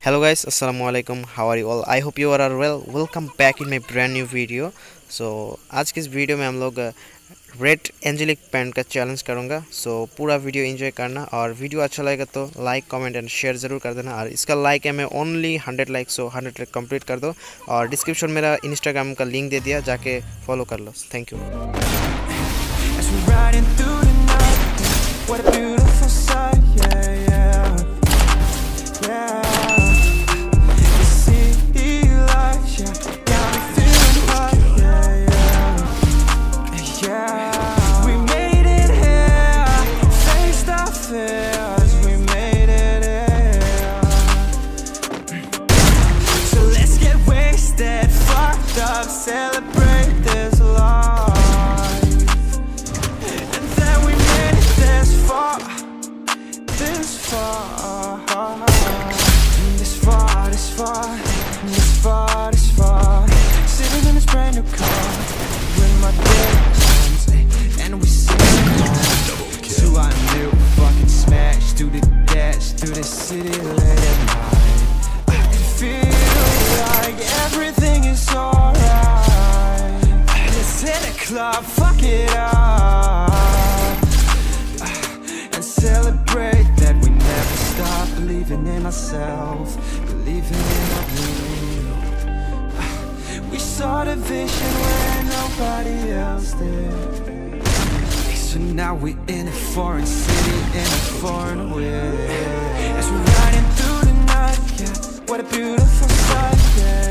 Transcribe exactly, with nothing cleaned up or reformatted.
Hello guys, assalamu alaikum. How are you all? I hope you all are well. Welcome back in my brand new video. So आज की इस video में हम लोग red angelic pant का challenge करूँगा. So पूरा video enjoy करना और वीडियो अच्छा लगेगा तो लाइक कमेंट एंड शेयर ज़रूर कर देना. और इसका लाइक है मैं only hundred like so hundred like complete कर दो. और डिस्क्रिप्शन में मेरा इंस्टाग्राम का लिंक दे दिया, जाके फॉलो कर लो. Thank you. Celebrate this life, and then we made it this far, this far, this far, this far, this far, this far. Sitting in this brand new car with my dead friends, and we sing to our new fucking smash, do the dash through the city late at night. I can feel like everything is alright. Hit a club, fuck it up, and celebrate that we never stop believing in ourselves, believing in our dream. We saw the vision when nobody else did. So now we're in a foreign city, in a foreign way. As we're riding through the night, yeah, what a beautiful sight, yeah.